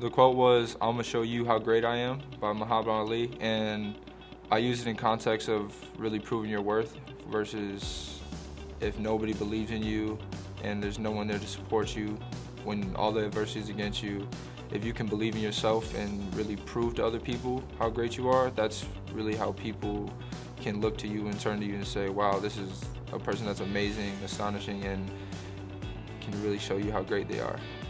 The quote was, "I'm gonna show you how great I am" by Muhammad Ali, and I use it in context of really proving your worth versus if nobody believes in you and there's no one there to support you when all the adversity is against you. If you can believe in yourself and really prove to other people how great you are, that's really how people can look to you and turn to you and say, wow, this is a person that's amazing, astonishing, and can really show you how great they are.